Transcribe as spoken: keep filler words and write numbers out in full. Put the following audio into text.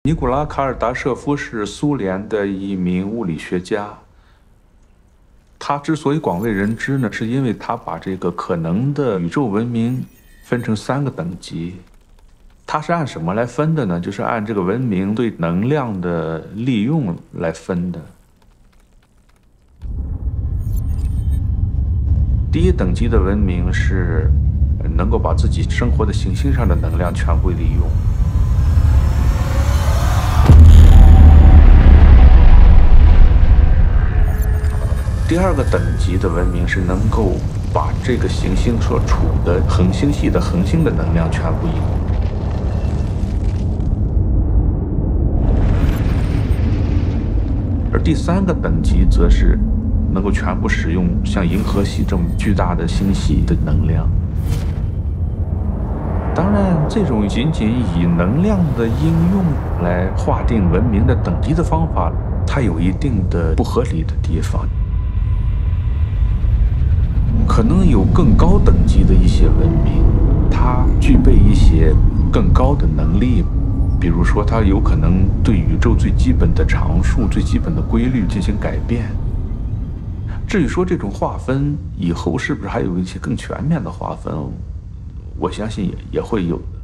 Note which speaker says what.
Speaker 1: 尼古拉·卡尔达舍夫是苏联的一名物理学家。他之所以广为人知呢，是因为他把这个可能的宇宙文明分成三个等级。他是按什么来分的呢？就是按这个文明对能量的利用来分的。第一等级的文明是能够把自己生活的行星上的能量全部利用。第二个等级的文明是能够把这个行星所处的恒星系的恒星的能量全部应用。而第三个等级则是能够全部使用像银河系这么巨大的星系的能量。当然，这种仅仅以能量的应用来划定文明的等级的方法，它有一定的不合理的地方。可能有更高等级的一些文明，它具备一些更高的能力，比如说它有可能对宇宙最基本的常数、最基本的规律进行改变。至于说这种划分以后是不是还有一些更全面的划分，我相信也也会有。